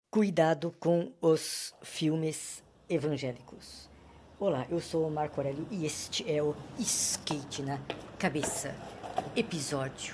Cuidado com os filmes evangélicos. Olá, eu sou o Marco Aurélio e este é o Skate na Cabeça, episódio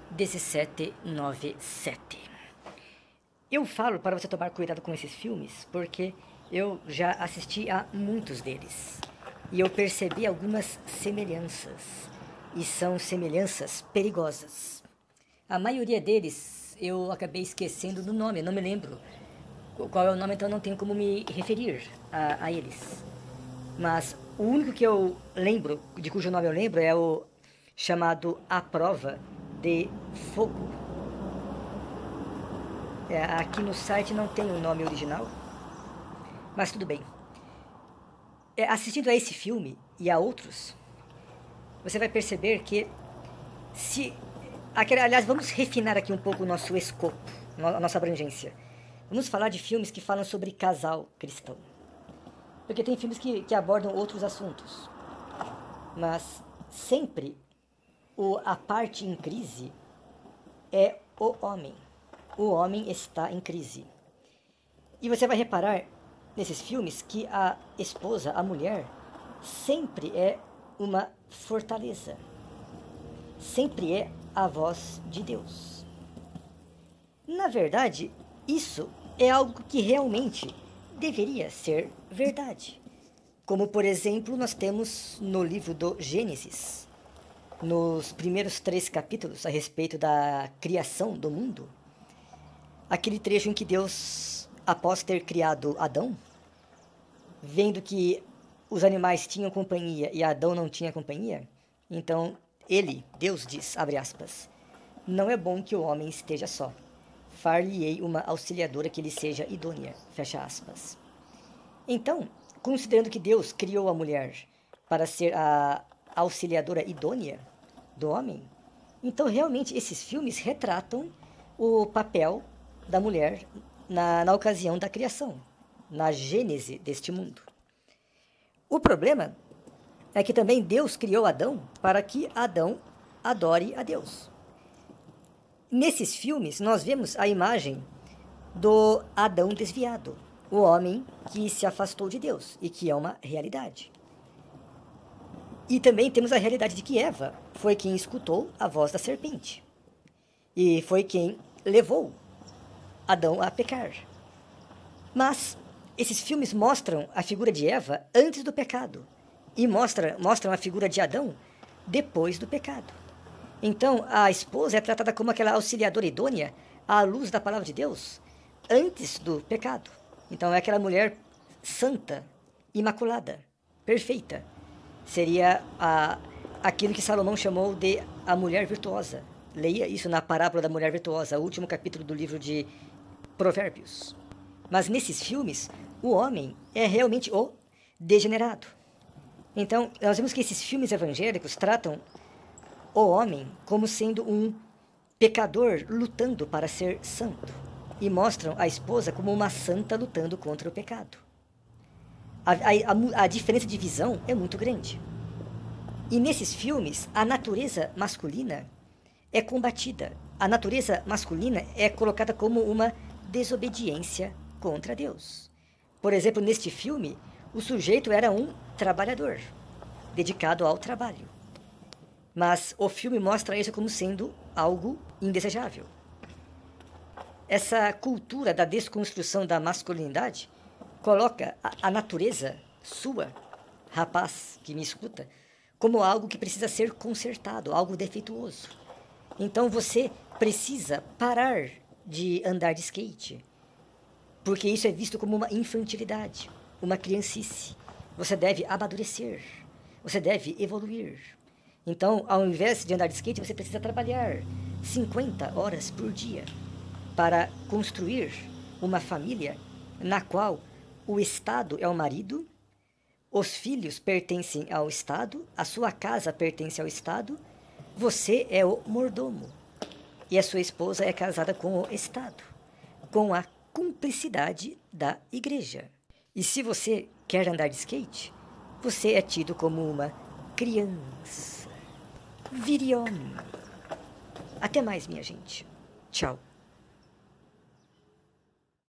1797. Eu falo para você tomar cuidado com esses filmes porque eu já assisti a muitos deles e eu percebi algumas semelhanças, e são semelhanças perigosas. A maioria deles eu acabei esquecendo do nome, eu não me lembro qual é o nome, então não tenho como me referir a eles. Mas o único que eu lembro, de cujo nome eu lembro, é o chamado A Prova de Fogo. Aqui no site não tem o nome original, mas tudo bem. Assistindo a esse filme e a outros, você vai perceber que aliás, vamos refinar aqui um pouco o nosso escopo, a nossa abrangência. Vamos falar de filmes que falam sobre casal cristão. Porque tem filmes que abordam outros assuntos. Mas sempre a parte em crise é o homem. O homem está em crise. E você vai reparar nesses filmes que a esposa, a mulher, sempre é uma fortaleza. Sempre é a voz de Deus. Na verdade, isso é algo que realmente deveria ser verdade. Como, por exemplo, nós temos no livro do Gênesis, nos primeiros 3 capítulos a respeito da criação do mundo, aquele trecho em que Deus, após ter criado Adão, vendo que os animais tinham companhia e Adão não tinha companhia, então Deus diz, abre aspas, não é bom que o homem esteja só. Far-lhe-ei uma auxiliadora que lhe seja idônea, fecha aspas. Então, considerando que Deus criou a mulher para ser a auxiliadora idônea do homem, então realmente esses filmes retratam o papel da mulher na ocasião da criação, na gênese deste mundo. O problema é que também Deus criou Adão para que Adão adore a Deus. Nesses filmes, nós vemos a imagem do Adão desviado, o homem que se afastou de Deus e que é uma realidade. E também temos a realidade de que Eva foi quem escutou a voz da serpente e foi quem levou Adão a pecar. Mas esses filmes mostram a figura de Eva antes do pecado e mostram a figura de Adão depois do pecado. Então, a esposa é tratada como aquela auxiliadora idônea à luz da palavra de Deus antes do pecado. Então, é aquela mulher santa, imaculada, perfeita. Seria aquilo que Salomão chamou de a mulher virtuosa. Leia isso na parábola da mulher virtuosa, o último capítulo do livro de Provérbios. Mas nesses filmes, o homem é realmente o degenerado. Então, nós vemos que esses filmes evangélicos tratam o homem como sendo um pecador lutando para ser santo e mostram a esposa como uma santa lutando contra o pecado. A diferença de visão é muito grande. E nesses filmes, a natureza masculina é combatida. A natureza masculina é colocada como uma desobediência contra Deus. Por exemplo, neste filme, o sujeito era um trabalhador, dedicado ao trabalho. Mas o filme mostra isso como sendo algo indesejável. Essa cultura da desconstrução da masculinidade coloca a natureza sua, rapaz que me escuta, como algo que precisa ser consertado, algo defeituoso. Então você precisa parar de andar de skate, porque isso é visto como uma infantilidade, uma criancice. Você deve amadurecer, você deve evoluir. Então, ao invés de andar de skate, você precisa trabalhar 50 horas por dia para construir uma família na qual o Estado é o marido, os filhos pertencem ao Estado, a sua casa pertence ao Estado, você é o mordomo e a sua esposa é casada com o Estado, com a cumplicidade da igreja. E se você quer andar de skate, você é tido como uma criança. Vire homem. Até mais, minha gente. Tchau.